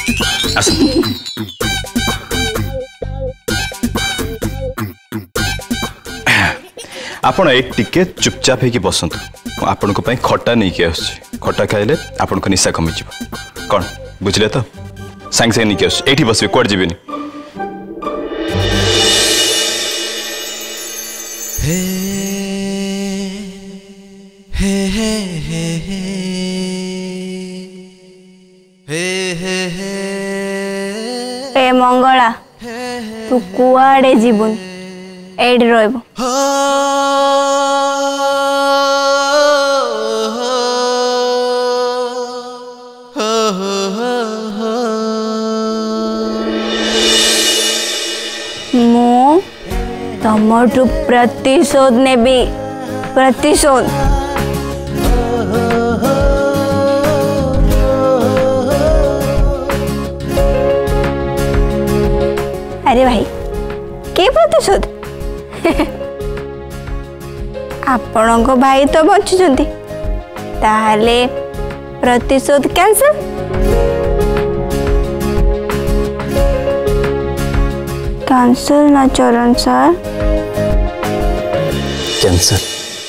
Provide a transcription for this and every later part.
आपण एक टिके चुपचाप है कि बसंतु आपण को खटा नहीं कि खटा खाइले आपण को निशा कमी कौन बुझले तो सांगे सांगे नहीं कि एठी बसबे कोड जीवेनी ए मंगला तू कुआडे जीवन एड रहबो मो तमठू प्रतिशोध नेबी प्रतिशोध अरे भाई के प्रतिशोध आपण को भाई तो बचुंट ताहले प्रतिशोध कैंसल कैंसल ना चरण सर कैंसल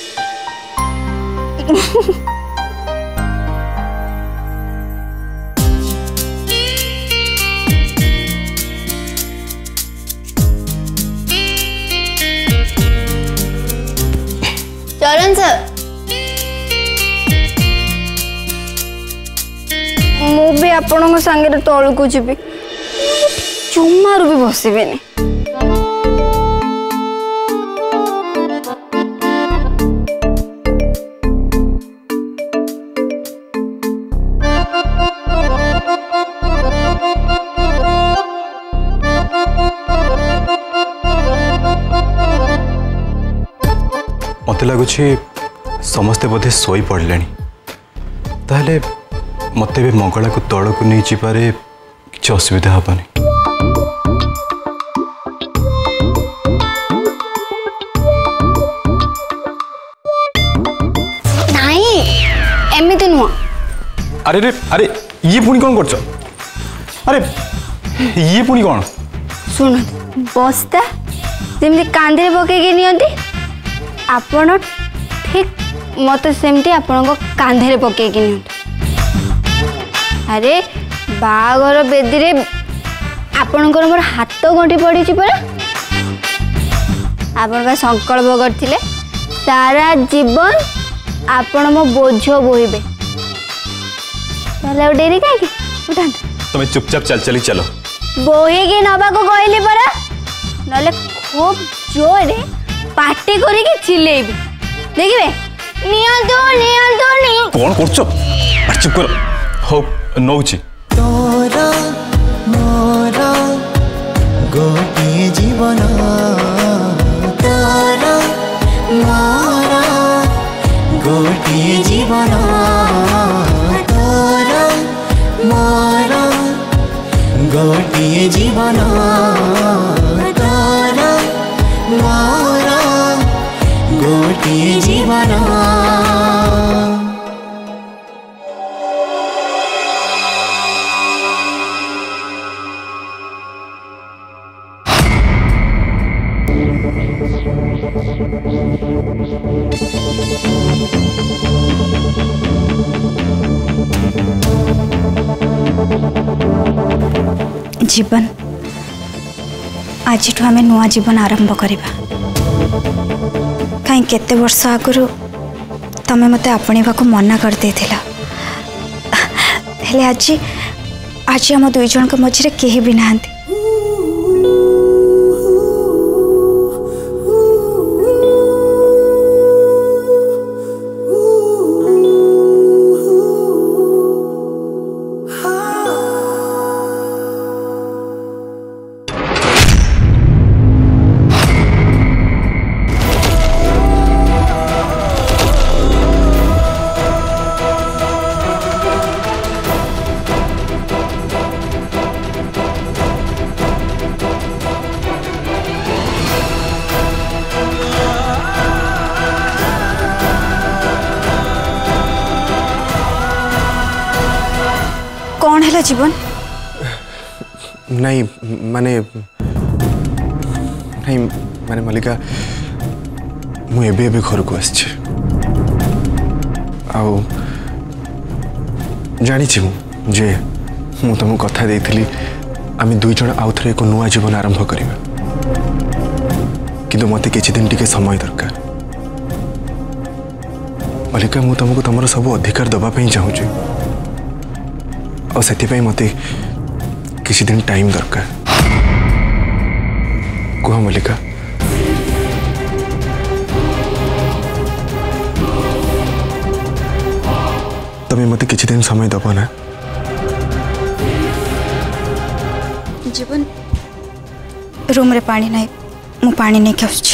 चरण सर मु भी आपण सांगे तौल को जी चुमारू भी बसबेनी मत लगुच समस्ते बोधे शोई पड़े ताहले मत भी मंगला को तल को नहीं जारे कि असुविधा हेनी एमती नुह अरे रे अरे ये पुणी कौन कर अरे ये पुणी कौन शुण बस्ता जमी कांधे पकईकि नियंती आपण ठीक मत सेमती आपण कांधे पकईकि नियंतु अरे बाघर बेदी रे आपणकर मोर हाथ गंठी पड़ी परा आपण संकल्प करथिले सारा जीवन आपण मो बोझ बोहिबे चलो डेरी काहे उठा तुम चुपचाप चल चली चलो बोही के नबा को कहली परा नले खूब जोरे पार्टी करी के चिल्लेबी देखिबे नियंतो नियंतो नि कौन करछो चुप कर हो नौची तोरा मोरा गोटे जीवन तोरा मोरा गोटे जीवन तोरा मोरा गोटे जीवन तोरा मोरा गोटे जीवन जीवन आज आम नुआ जीवन आरंभ करवा कहीं केते वर्ष आगु तमें मत आपणवा को मना कर देथिला हेले आज आज आम दुई जन के मझे केही भी नहांती कौन है जीवन नहीं माने नहीं माने मल्लिका मु एबे एबे घर को आछे आओ जानी जे मु तुमको कथा देइथिली आम दुई जन आउ थे एक नुआ जीवन आरंभ करिबा किंतु मते किछि दिन टिके समय दरकार मल्लिका मु तुमको तुमर सब अधिकार दबा पई चाहू छी और सेति पई मते किछि दिन टाइम दरकार कह मल्लिका तमें मते किछि दिन समय दब ना जीवन रूम रे पानी नहीं मु पानी नहीं खाऊँ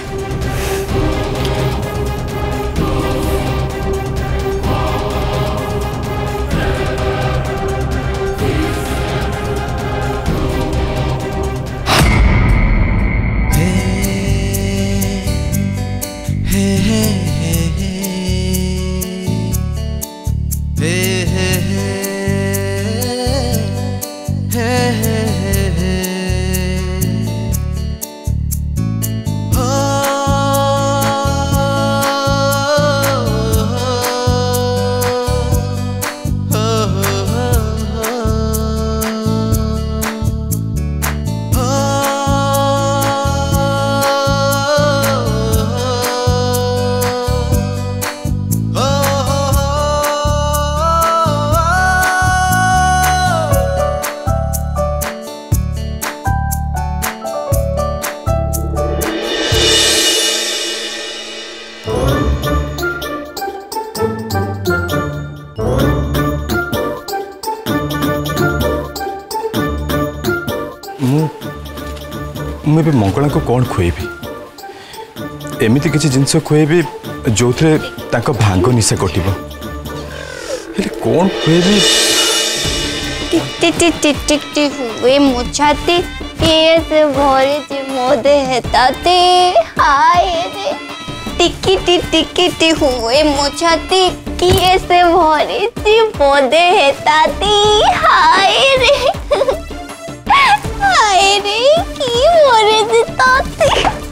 मुझे मंगला को कौन खुएबी एमती किसी जिनस खुएबी जो थे भांग निशा कटिब कौन खुएबी हुए मुछाती किए से भरे जे मोदे हेताते हाय रे टिकी हुए मुछाती किए से भरे जे मोदे हेताते हाय रे की भरे देताते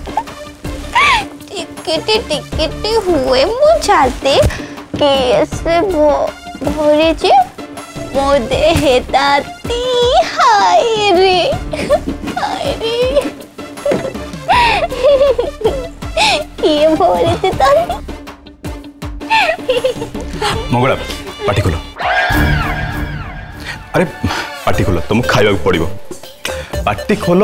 टिकी हुए मुछाती किए से भरे जे मोदे हेताती हाय रे किए भरे देताते मंगला पाटी खोल अरे पाटी खोल तुम खाइबा पड़ो पाटी खोल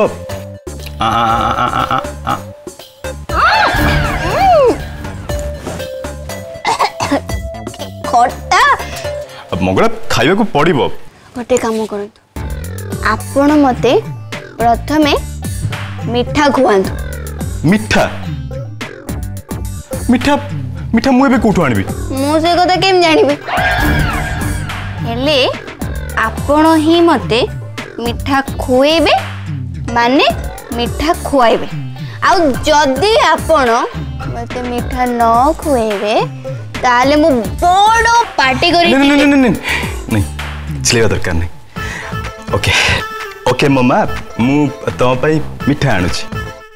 खट्टा मंगला खाइबा पड़ो गोटे काम करतु आपण मते प्रथमे मिठा खुआंतु मिठा मिठा मिठा मुझे कौटू आनबी मु से कथा केम जानिबे हेले आपण ही मते मिठा खुएबे माने मिठा खुआइबे आउ जदी आपण मते मिठा न खुएबे ताले मु बड़ो पार्टी करी नहीं चिलेवा दरकार नहीं ओके ओके मम्मा मु तुम पाई मिठा आणुची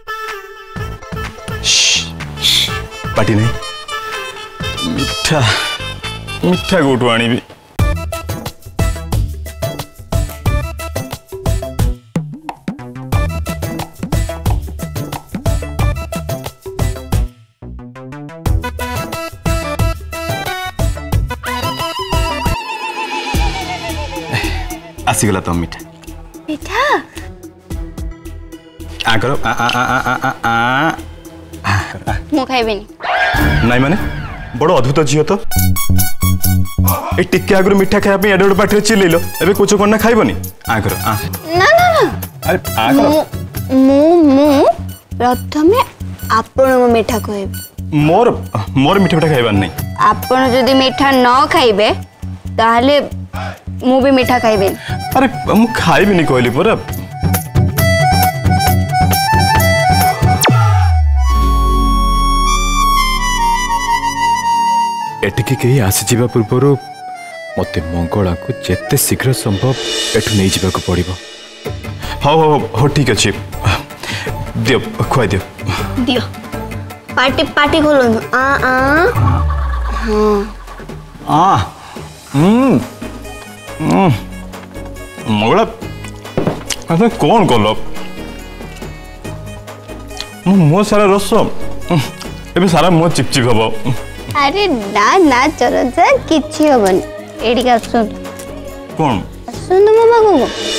पार्टी नहीं मिठा मिठा कौटू आनबी आसीगला तुम मिठा मिठा आ करो आ आ आ आ आ आ मु खाइबेनी नहीं माने बड़ अद्भुत झील तो ए टिके आगु मिठा खाया एडे पाटे चिल्ल ए कुछ कौन ना खाइबनी आ करो आ ना ना ना अरे आ करो मु प्रथमे आपण मिठा खुएबे मोर मोर मिठा मिठा खाइबार नहीं आपण जदि मिठा न खाइबे ताहले मु भी मिठा खाइबे अरे मु खाइबिनी कहली पर एटिके कहीं आसीजा पूर्वर मत मंगला को जिते शीघ्र संभव एठू नहीं जावाक पड़ो हो ठीक अच्छे दियो खुआ दियो दियो पार्टी पार्टी खोलो आ आ हाँ मगला अच्छा कौन कल मो सारा रस ए सारा मो चिपचिप हम अरे ना ना चरण सर किछि हबन एडी का सुन कौन सुन मो बाबू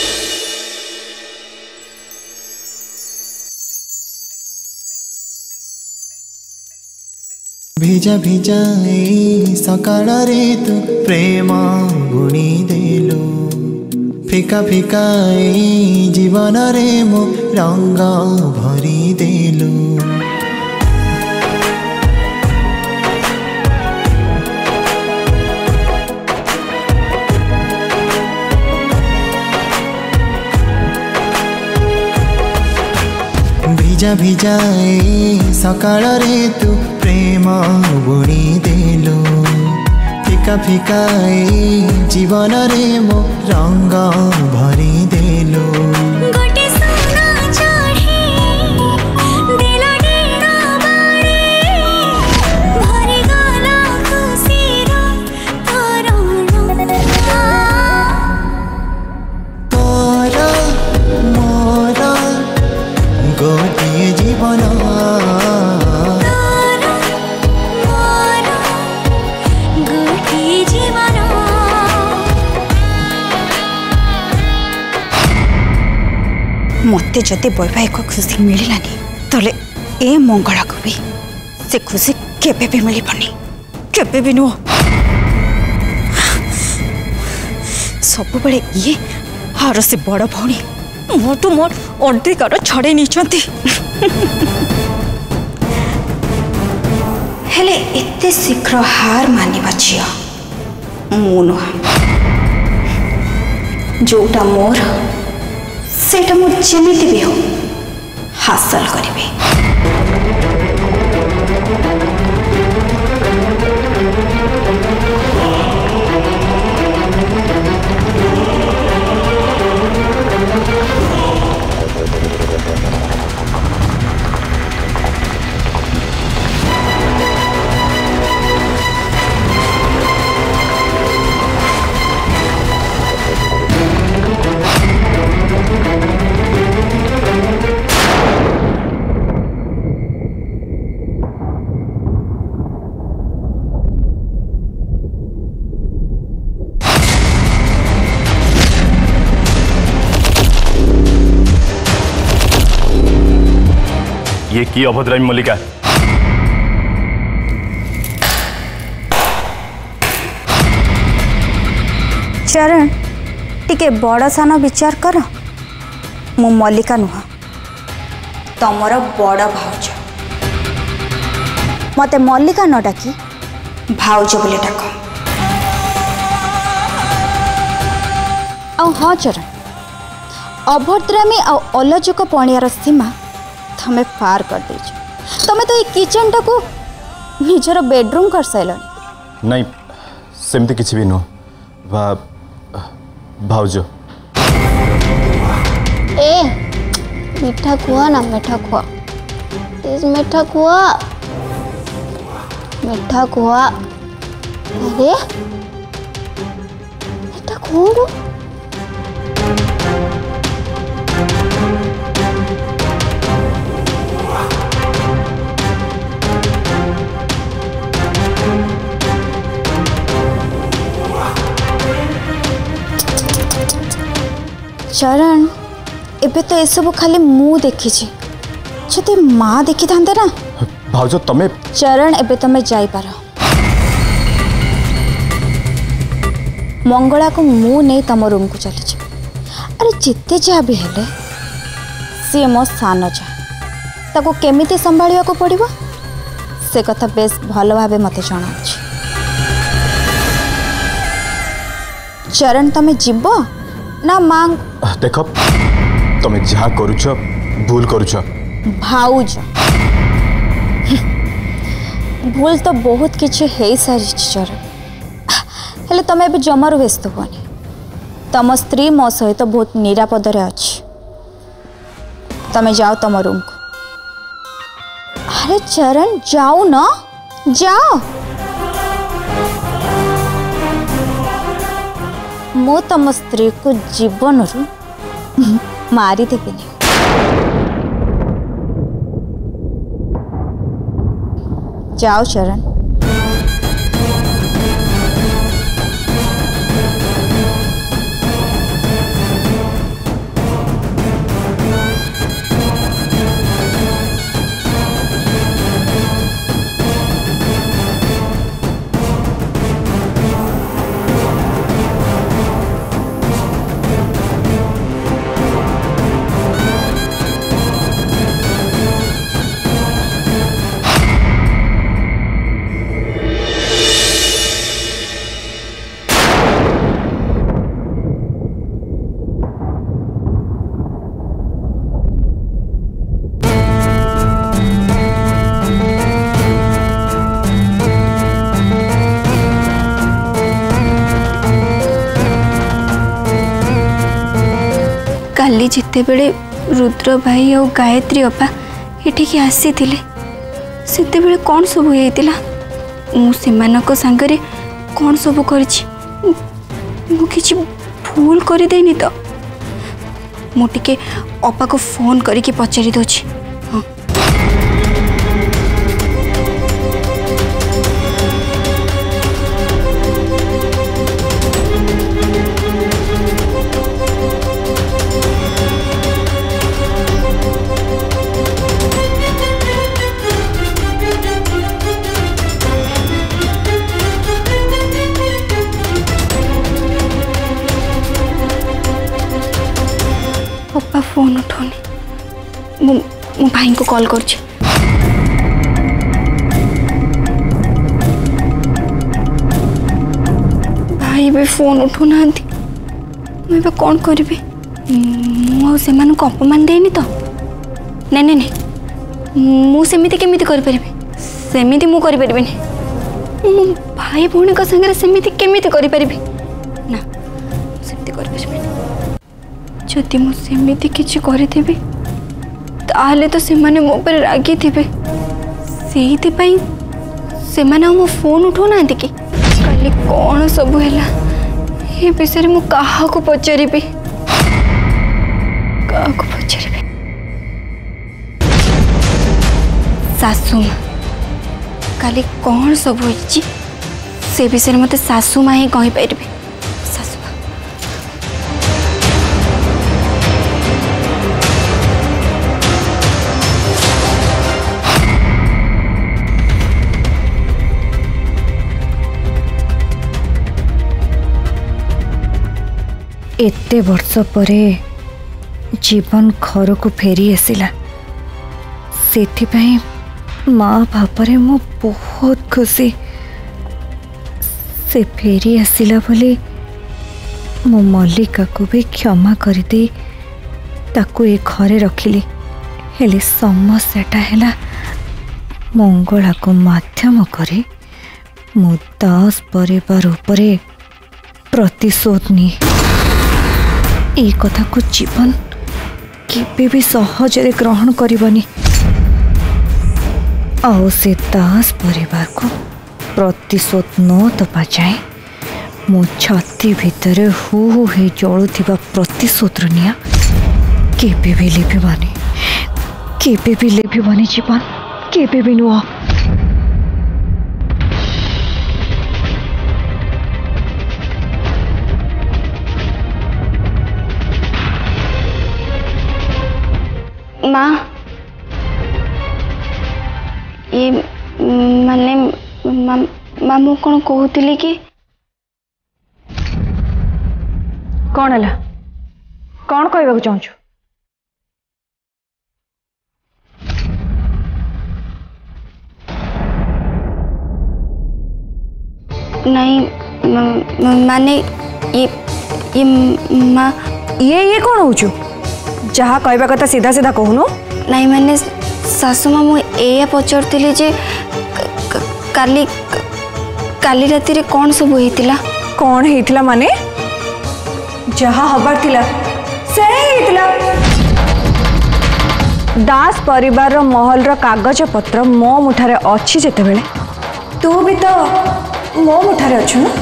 भिजा भिजा सकाळ रे तू प्रेम बुणी देलु फिका फिका जीवन रे मो रंग भरी देलु भिजा भिजा सकाळ रे तू प्रेम बुणी देलु फिका फिका जीवन रे मो रंग भरी देलु गोटे जीवन मते जदि वैवाहिक खुशी मिलानी तले ए मंगला को भी से खुशी केबे भी मिलबनी केबे भी नुह सब बड़े ये हार से बड़ भौणी मोटू मोर अधिकार छड़े नहीं हेले एते शीघ्र हार मानिबा झिया मु नुह जोटा मोर सेटा मु जेमिति भी हो हासिल करिबे ये की अभद्रामी मल्लिका चरण टिके बड़ सान विचार कर मु मल्लिका नुह तमर बड़ भाउज मते मल्लिका न डाकी भाउज बोले डाक आ हाँ चरण अभद्रामी आ अलजुक पणियार सीमा तमें पार कर दीजिए तमें तो ये किचन टा को निजर बेडरूम कर साइलनी नहीं सेमती किसी भी नो भाउजो ए मीठा खुआ ना मीठा खुआ प्लीज मीठा खुआ अरे मीठा खुआ चरण एबे तो एसबू खाली मु देखी जदि माँ देखी था ना भाउज तमे चरण एबे तमे जाई पार मंगला को मु नहीं तम रूम को चली अरे जिते जहाँ भी हेले सी मो सान जा ताको केमिति संभालिया को पड़िबो से कथा बेस भल भाबे मते जणा चरण तमे जीवो ना मांग देख तमें जहाँ करुछ भूल करुछ भाउज भूल तो बहुत किछि हे सारी चरण हेले तमे भी जमार व्यस्त हुआनी तम स्त्री मो सहित बहुत निरापद रे अछि तमें जाओ तुम रूम को। अरे चरण जाओ ना, जाओ। मो तम स्त्री को जीवन रू मारी देविनी। जाओ चरण। काली जिते बेले रुद्र भाई और गायत्री अपा एठिकी आसी थिले सेते बेले कौन सब होइतिला मु सेमानक संगरे कौन सब करछि मु किछि भूल करि देनी तो मु टिके अपा को फोन करिके पचारि दोछि। हाँ पप्पा फोन उठौनी मु भाई को कॉल कर भाई भी फोन उठू ना मुझे कौन करी मुझे अपमान देनी तो नहीं नहीं नहीं मुझे केमिति करि सेमिति मु करि परिबिनी मो भाई भौणी का संगे सेमिति केमिति करि परिबि ना सेमिति करि परिबिनी जदि मु सेमिति किछि करिथिबि ताले तो सेमाने मो पर रागी थिबे सेहिति पई सेमाने मो फोन उठो नांति कि काली कोन सब हैला ए विषय मु काहा को पचारिबि सासू काली कौन सब होइछि से विषय मते सासू माँ ही कहि पारिबे। सासू माँ एते वर्ष परे जीवन घर को फेरी आसिला सेथिपाई माँ भापरे मु बहुत खुशी से फेरी आसिला बोली मो मल्लिका को भी क्षमा कर दे ताकू ए घरे रखिली हेले समस्याटा हैला मंगला को माध्यम करे मो दास परिवार उपरे प्रतिशोध नहीं ए कथा को जीवन केबे भी सहजरे ग्रहण करबनी आओ से दास परिवार को प्रतिशोध न दबा जाए मो छाती भितर हु हु हे जलुथिबा प्रतिशोध निया केबे भी लेभिबानी जीवन केबे भी नुह। माँ ये माने मामू कौन कहते कि कौन है कौन कहवाक चाहूँ नहीं माने ये माँ ये कौन हो जहाँ कहवा कथा सीधा सीधा कहूनु नहीं माने सासू माँ मुझे पचारती जे काली काली राति रे कौन सब होइतिला कौन हेतिला माने जहाँ हबार थिला से हेतिला दास परिवार महल कागज पत्र मो मुठारे अच्छी जेते बेले तू भी तो मो मुठारे अच्छु ना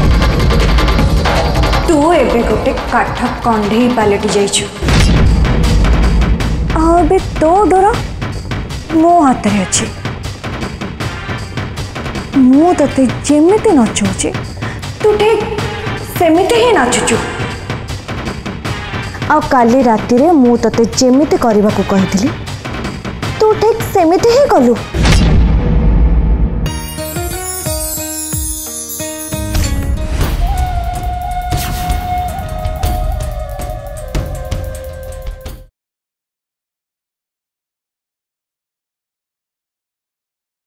तू एबे गोटे काठ कंढे पलटि जाइछु अबे तो डर मो हाथ रे अच्छी मु तते जेमिति नचौची तू ठीक सेमिति ही नाचुचु आ काली राति रे मु तते जेमिति करबा को कहितली तू ठीक सेमिति ही कलु।